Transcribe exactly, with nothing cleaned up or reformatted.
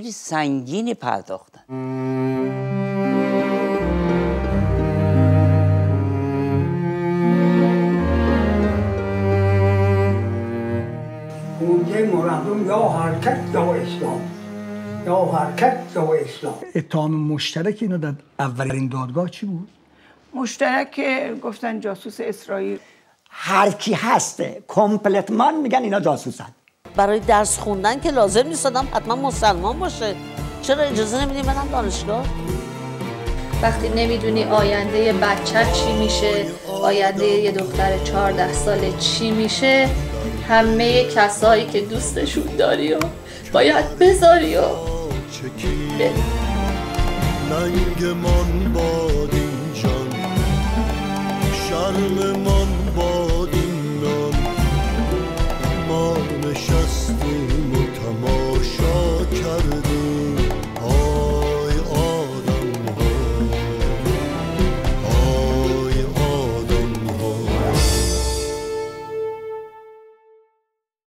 خیلی سنگینی پرداختن. خونده مردم یا حرکت یا اسلام، یا حرکت یا اسلام. اتهام مشترک اینو در اولین دادگاه چی بود؟ مشترک که گفتن جاسوس اسرائیل. هر کی هسته کمپلتمان میگن اینا جاسوسن. برای درس خوندن که لازم نیست آدم حتما مسلمان باشه. چرا اجازه نمیدیم برن دانشگاه؟ وقتی نمیدونی آینده بچه چی میشه، آینده یه دختر چهارده ساله چی میشه، همه کسایی که دوستشون داری و باید بذاری و بری. ننگ من باد این جان، شرم